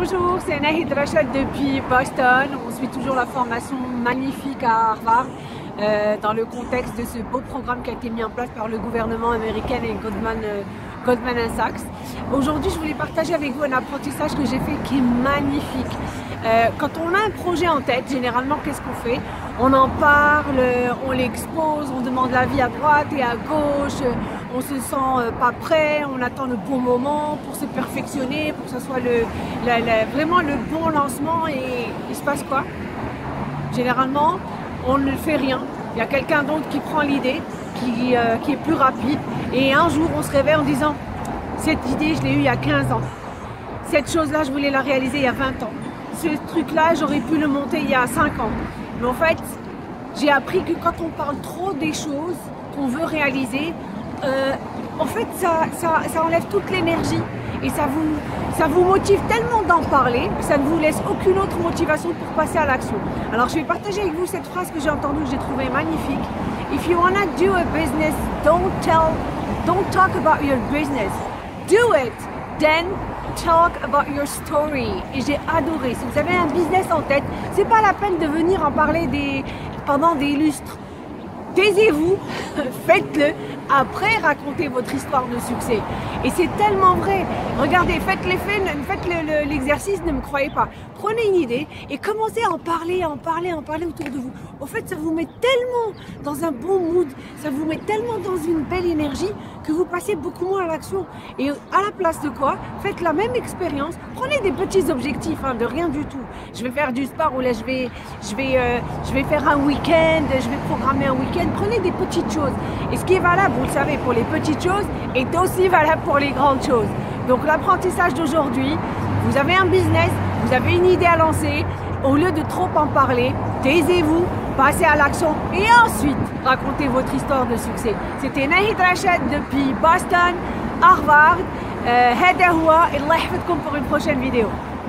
Bonjour, c'est Nahid Rachad depuis Boston. On suit toujours la formation magnifique à Harvard dans le contexte de ce beau programme qui a été mis en place par le gouvernement américain et Goldman Sachs. Aujourd'hui, je voulais partager avec vous un apprentissage que j'ai fait qui est magnifique. Quand on a un projet en tête, généralement, qu'est-ce qu'on fait? On en parle, on l'expose, on demande l'avis à droite et à gauche, on se sent pas prêt, on attend le bon moment pour se perfectionner, pour que ce soit vraiment le bon lancement et il se passe quoi? Généralement, on ne fait rien. Il y a quelqu'un d'autre qui prend l'idée, qui est plus rapide et un jour, on se réveille en disant « Cette idée, je l'ai eue il y a 15 ans. Cette chose-là, je voulais la réaliser il y a 20 ans. Ce truc-là, j'aurais pu le monter il y a 5 ans. » Mais en fait, j'ai appris que quand on parle trop des choses qu'on veut réaliser, en fait, ça enlève toute l'énergie et ça vous motive tellement d'en parler que ça ne vous laisse aucune autre motivation pour passer à l'action. Alors, je vais partager avec vous cette phrase que j'ai entendue, que j'ai trouvée magnifique. If you wanna do a business, don't talk about your business. Do it, then talk about your story. Et j'ai adoré. Si vous avez un business en tête, c'est pas la peine de venir en parler pendant des lustres. Taisez-vous, faites-le, après racontez votre histoire de succès. Et c'est tellement vrai. Regardez, faites l'exercice, ne me croyez pas. Prenez une idée et commencez à en parler autour de vous. Au fait, ça vous met tellement dans un bon mood, ça vous met tellement dans une belle énergie que vous passez beaucoup moins à l'action. Et à la place de quoi, faites la même expérience, prenez des petits objectifs, de rien du tout. Je vais faire du sport ou là je vais faire un week-end, je vais programmer un week-end. Prenez des petites choses. Et ce qui est valable, vous le savez, pour les petites choses est aussi valable pour les grandes choses. Donc l'apprentissage d'aujourd'hui, vous avez un business, vous avez une idée à lancer, au lieu de trop en parler, taisez-vous, passez à l'action et ensuite racontez votre histoire de succès. C'était Nahid Rachad depuis Boston, Harvard. هذا هو الله يحفظكم pour une prochaine vidéo.